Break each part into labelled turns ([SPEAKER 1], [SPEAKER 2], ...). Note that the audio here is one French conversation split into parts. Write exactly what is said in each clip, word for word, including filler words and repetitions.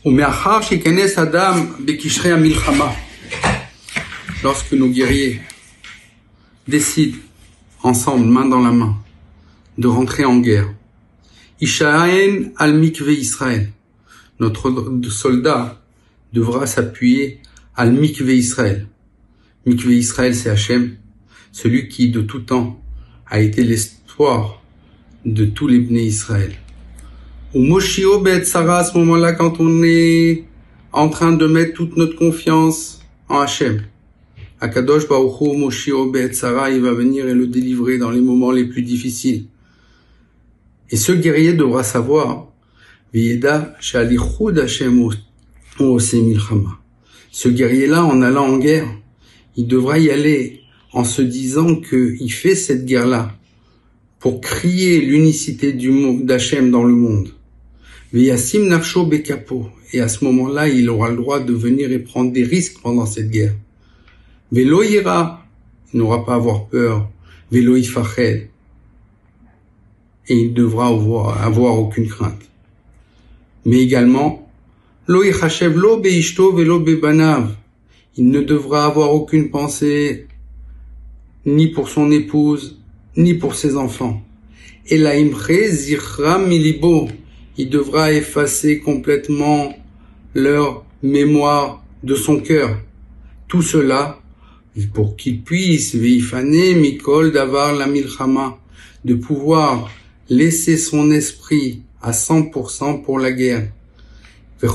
[SPEAKER 1] ומאחר שיכנס אדם בקשרי המלחמה, lorsque nos guerriers décident ensemble, main dans la main, de rentrer en guerre, Ishaen al mikve Israël, notre soldat devra s'appuyer al mikve Israël. Mikve Israël, c'est Hachem, celui qui de tout temps a été l'espoir de tous les Bnei Israël. Ou Moshio Bet Sarah, à ce moment-là, quand on est en train de mettre toute notre confiance en Hachem, Akadosh Baruch Hu Moshio Bet Sarah, il va venir et le délivrer dans les moments les plus difficiles. Et ce guerrier devra savoir, V'yeda Shalichud Hachem Ose Milchama. Ce guerrier-là, en allant en guerre, il devra y aller en se disant qu'il fait cette guerre-là pour crier l'unicité du d'Hachem dans le monde. V'yasim nafsho bekapo. Et à ce moment-là, il aura le droit de venir et prendre des risques pendant cette guerre. Velo ira, il n'aura pas à avoir peur. Velo ifached. Et il devra avoir, avoir aucune crainte. Mais également, lo ichachev lo beishto velo bebanav. Il ne devra avoir aucune pensée, ni pour son épouse, ni pour ses enfants. Et la imre zichra milibo. Il devra effacer complètement leur mémoire de son cœur. Tout cela, pour qu'il puisse, veifane mikol davar la milchama, de pouvoir laisser son esprit à cent pour cent pour la guerre. Et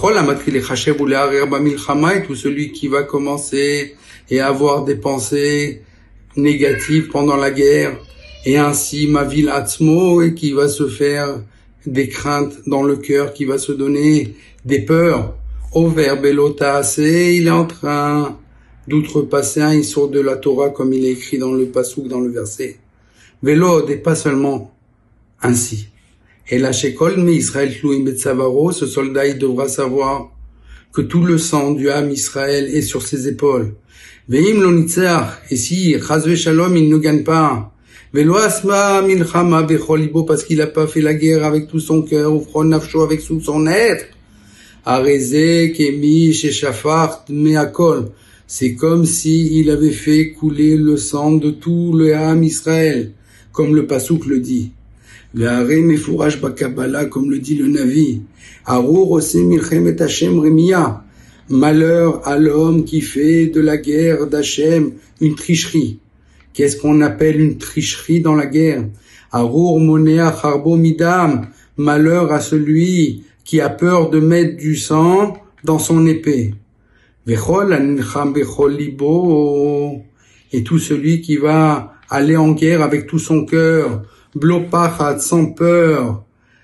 [SPEAKER 1] tout celui qui va commencer et avoir des pensées négatives pendant la guerre, et ainsi mavil atzmo, et qui va se faire des craintes dans le cœur, qui va se donner des peurs. Au verbe elotaase, il est en train d'outrepasser un issour de la Torah, comme il est écrit dans le pasouk, dans le verset. Vélod, et pas seulement ainsi. Et la Shekol me Israël Tlouim Betsavaro, ce soldat, il devra savoir que tout le sang du âme Israël est sur ses épaules. Veim lo nitzach, et si, chazve shalom, il ne gagne pas. Velo asma milchama bechol libo, parce qu'il n'a pas fait la guerre avec tout son cœur, ou fron nafsho avec tout son être. Areze kemi sheshafart meakol. C'est comme si il avait fait couler le sang de tout le âme Israël, comme le pasouk le dit. Ve'are mefourash bakabala, comme le dit le Navi. Arur osim milchemet Hashem remia. Malheur à l'homme qui fait de la guerre d'Hachem une tricherie. Qu'est-ce qu'on appelle une tricherie dans la guerre? Arur monea charbo midam. Malheur à celui qui a peur de mettre du sang dans son épée. Vechol anilcham bechol libo. Et tout celui qui va aller en guerre avec tout son cœur, blopachat, sans peur.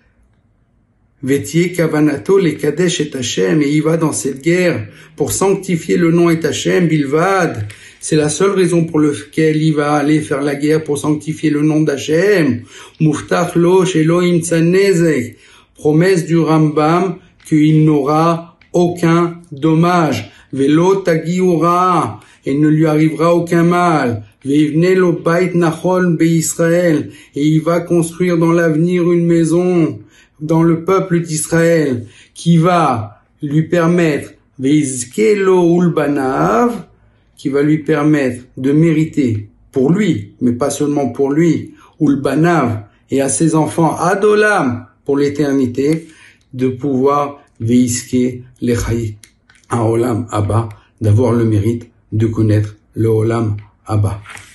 [SPEAKER 1] Vetie kavanato le kadesh et Hachem, et il va dans cette guerre pour sanctifier le nom et Hachem bilvad. C'est la seule raison pour laquelle il va aller faire la guerre, pour sanctifier le nom d'Hachem. Muftach lo shelo imtsa nezek. Promesse du Rambam qu'il n'aura aucun dommage. Velo tagiura, et ne lui arrivera aucun mal. Veivne lo bait nachol be Israël, et il va construire dans l'avenir une maison dans le peuple d'Israël qui va lui permettre veizke lo ulbanav, qui va lui permettre de mériter pour lui, mais pas seulement pour lui, ulbanav, et à ses enfants adolam pour l'éternité, de pouvoir veizke lechayit un olam abba, d'avoir le mérite de connaître le olam abba.